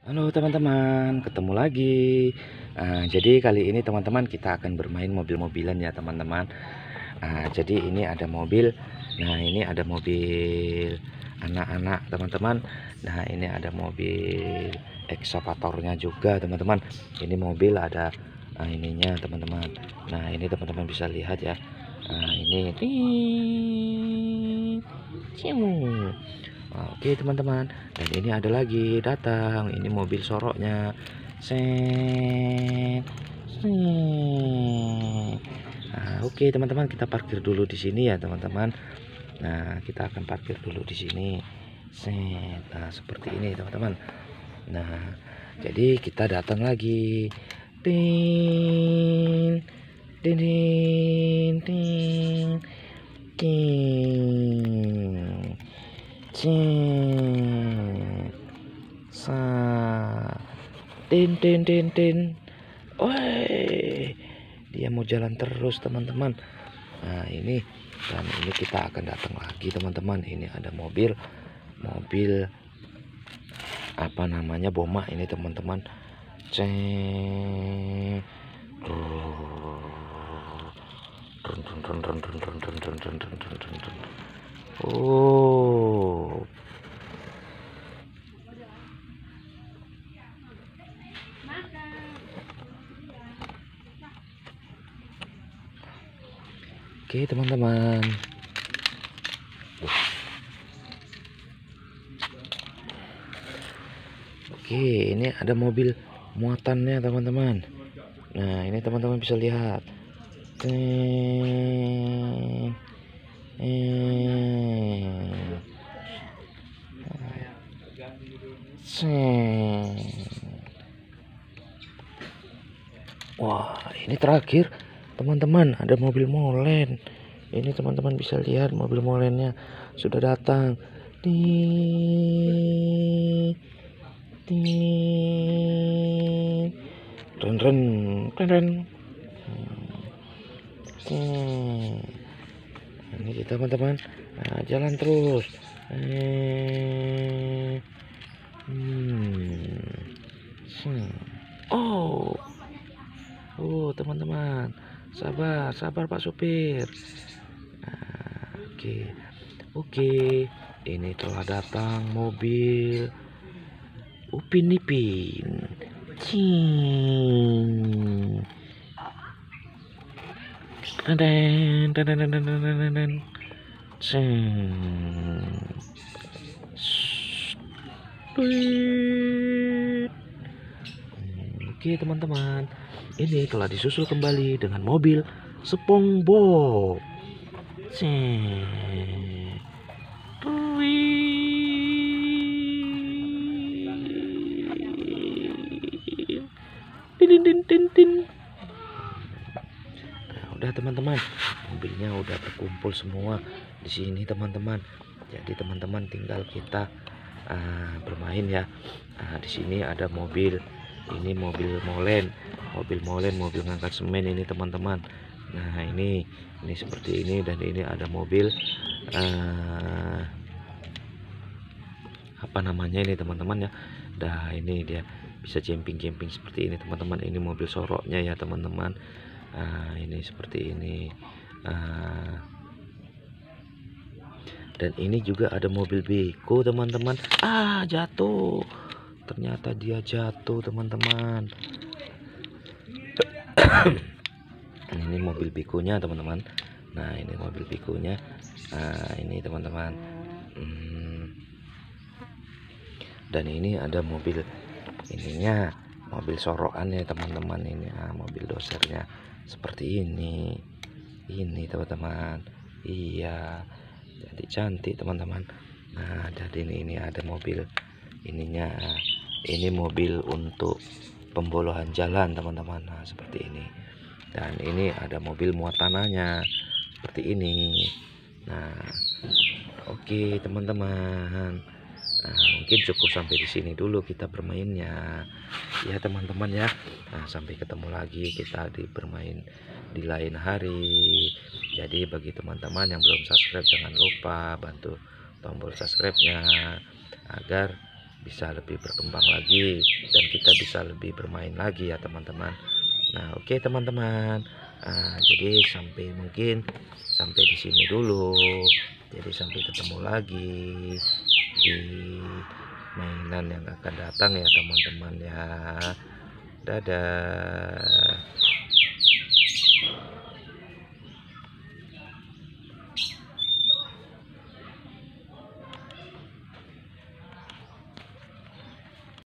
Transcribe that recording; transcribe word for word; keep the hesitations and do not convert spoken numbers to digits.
Halo teman-teman, ketemu lagi. Nah, jadi kali ini teman-teman kita akan bermain mobil-mobilan ya teman-teman. Nah, jadi ini ada mobil. Nah, ini ada mobil anak-anak teman-teman. Nah, ini ada mobil ekskavatornya juga teman-teman. Ini mobil ada uh, ininya teman-teman. Nah, ini teman-teman bisa lihat ya. Nah, ini Cium. Oke teman-teman, dan ini ada lagi datang, ini mobil soroknya. Set, set. Nah, oke teman-teman, kita parkir dulu di sini ya teman-teman. Nah, kita akan parkir dulu di sini. Set. Nah, seperti ini teman-teman. Nah, jadi kita datang lagi. Ting, ting, ting, ting, ting. Cing, sa, tin tin tin tin, woi, dia mau jalan terus teman-teman. Nah ini, dan ini kita akan datang lagi teman-teman. Ini ada mobil, mobil apa namanya Boma ini teman-teman. Ceng, oh. Oke teman-teman. Oke, ini ada mobil muatannya teman-teman. Nah, ini teman-teman bisa lihat. Ceng, ceng. Wah, ini terakhir teman-teman, ada mobil molen. Ini teman-teman bisa lihat mobil molennya sudah datang. Di di ren ren ren ren. Hmm. Ini teman-teman, nah, jalan terus. Eh, hmm. Hmm. Oh, oh teman-teman, sabar, sabar Pak Supir. Nah, oke, oke, ini telah datang mobil Upin Ipin. Cing. Den, den, den, den, den, den, den, den. Cing. Oke teman-teman, ini telah disusul kembali dengan mobil SpongeBob. Cing. Tin tin tin tin. Nah, udah teman-teman, mobilnya udah terkumpul semua di sini teman-teman. Jadi teman-teman tinggal kita uh, bermain ya. Nah, di sini ada mobil, ini mobil molen, mobil molen, mobil ngangkat semen ini teman-teman. Nah ini, ini seperti ini, dan ini ada mobil uh, apa namanya ini teman-teman ya. Dah ini dia bisa camping-camping seperti ini teman-teman. Ini mobil soroknya ya teman-teman. Nah, ini seperti ini. Nah, dan ini juga ada mobil beko teman-teman. Ah, jatuh. Ternyata dia jatuh teman-teman. Ini mobil bekonya teman-teman. Nah, ini mobil bekonya. Nah, ini teman-teman. Hmm. Dan ini ada mobil ininya, mobil sorokannya teman-teman. Ini nah, mobil dosernya seperti ini. Ini teman-teman. Iya, jadi cantik teman-teman. Nah, jadi ini, ini ada mobil ininya. Ini mobil untuk pembolohan jalan teman-teman. Nah, seperti ini. Dan ini ada mobil muatananya seperti ini. Nah, oke teman-teman. Nah, mungkin cukup sampai di sini dulu kita bermainnya ya teman-teman ya. Nah, sampai ketemu lagi kita di bermain di lain hari. Jadi bagi teman-teman yang belum subscribe, jangan lupa bantu tombol subscribe-nya agar bisa lebih berkembang lagi dan kita bisa lebih bermain lagi ya teman-teman. Nah oke teman-teman, nah, jadi sampai mungkin sampai di sini dulu. Jadi sampai ketemu lagi di mainan yang akan datang ya teman-teman ya. Dadah.